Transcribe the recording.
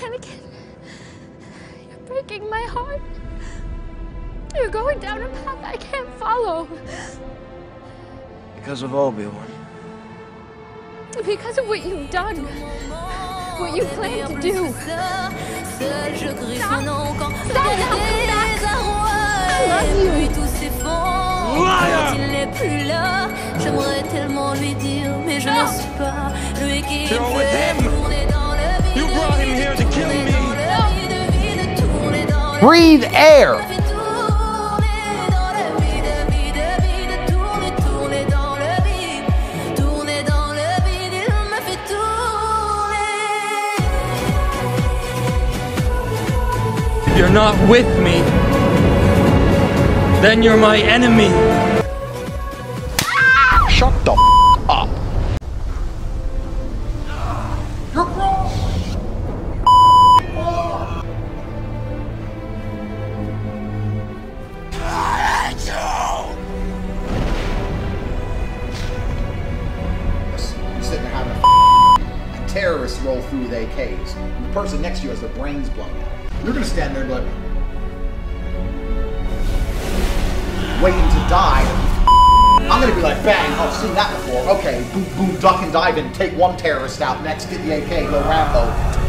Anakin, you're breaking my heart. You're going down a path I can't follow. Because of Obi-Wan. Because of what you've done. What you plan to do. Stop! I love you. Liar! You're with him! You brought him here to kill me! Breathe air! If you're not with me, then you're my enemy. Shut the up. You're wrong. You're sitting there having a terrorist roll through with AKs. And the person next to you has their brains blown out. You're gonna stand there and be like, waiting to die. I'm gonna be like, bang, I've seen that before. Okay, boom, boom, duck and dive in, take one terrorist out, next get the AK, go Rambo.